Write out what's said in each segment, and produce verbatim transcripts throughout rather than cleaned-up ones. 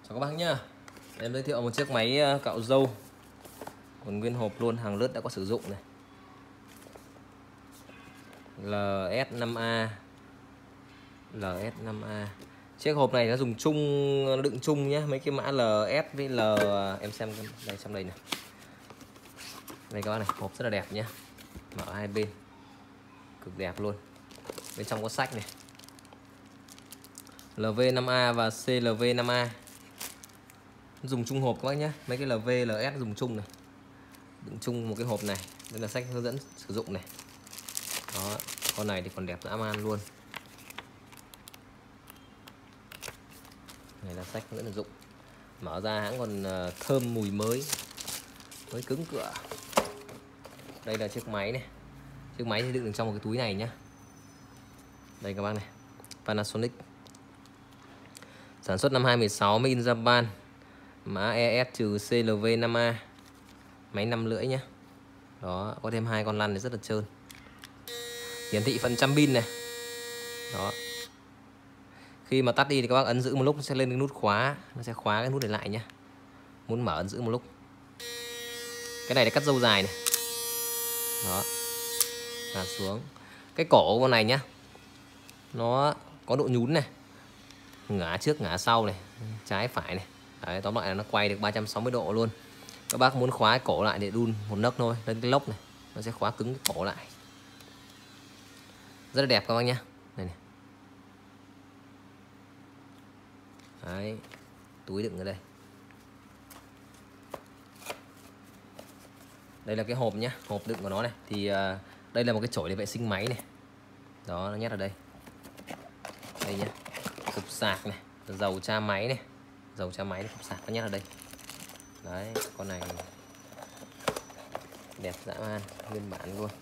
Chào các bác nhá. Em giới thiệu một chiếc máy cạo râu còn nguyên hộp luôn, hàng lướt đã có sử dụng này. L S năm A L S năm A. Chiếc hộp này nó dùng chung, đựng chung nhé. Mấy cái mã L S với L, em xem đây, trong đây này. Đây các bác này, hộp rất là đẹp nhé. Mở hai bên cực đẹp luôn. Bên trong có sách này, L V năm A và C L V năm A. Dùng chung hộp các bác nhé. Mấy cái L V, L S dùng chung này, đựng chung một cái hộp này. Đây là sách hướng dẫn sử dụng này. Đó, con này thì còn đẹp dã man luôn. Này là sách hướng dẫn sử dụng. Mở ra hãng còn thơm mùi mới, mới cứng cửa. Đây là chiếc máy này. Chiếc máy thì đựng trong một cái túi này nhá. Đây các bác này, Panasonic, sản xuất năm hai không một sáu, made in Japan, mã E S C L V năm A, máy năm lưỡi nhé. Đó, có thêm hai con lăn thì rất là trơn. Hiển thị phần trăm pin này. Đó, khi mà tắt đi thì các bác ấn giữ một lúc, nó sẽ lên cái nút khóa, nó sẽ khóa cái nút này lại nhé. Muốn mở ấn giữ một lúc. Cái này để cắt râu dài này. Đó, gạt xuống. Cái cổ của con này nhá, nó có độ nhún này, ngả trước ngả sau này, trái phải này. Đấy, tóm lại là nó quay được ba trăm sáu mươi độ luôn. Các bác muốn khóa cái cổ lại để đun một nấc thôi, lên cái lốc này nó sẽ khóa cứng cái cổ lại. Rất là đẹp các bác nhá. Này này. Đấy, túi đựng ở đây. Đây là cái hộp nhá, hộp đựng của nó này. Thì uh, đây là một cái chổi để vệ sinh máy này. Đó, nó nhét ở đây. Đây nhá, cục sạc này, dầu tra máy này, dầu tra máy này, cục sạc nó nhét ở đây. Đấy, con này đẹp dã man, nguyên bản luôn.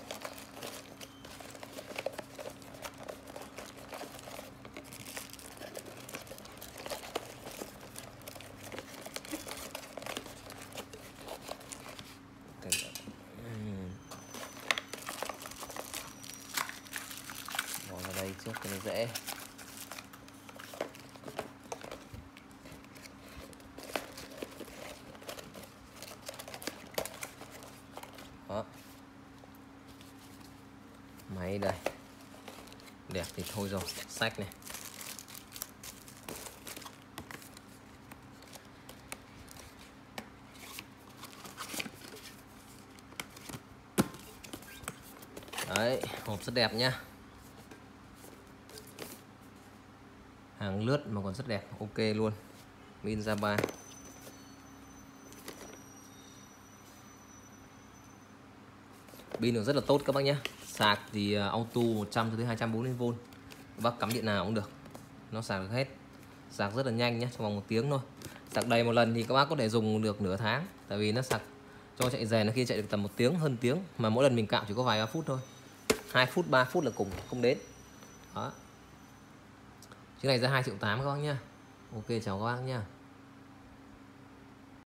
Bỏ vào đây trước cho nó dễ. Đó, máy đây, đẹp thì thôi rồi. Sách này, đấy, hộp rất đẹp nhá, hàng lướt mà còn rất đẹp, ok luôn, made in Japan. Pin được rất là tốt các bác nhé. Sạc thì auto một trăm cho tới hai trăm bốn mươi vôn. Các bác cắm điện nào cũng được, nó sạc được hết. Sạc rất là nhanh nhé, trong vòng một tiếng thôi. Sạc đầy một lần thì các bác có thể dùng được nửa tháng. Tại vì nó sạc cho chạy dè, nó khi chạy được tầm một tiếng, hơn tiếng. Mà mỗi lần mình cạo chỉ có vài ba phút thôi, hai phút, ba phút là cùng, không đến. Đó, chiếc này ra hai triệu tám các bác nhá. Ok, chào các bác nhá.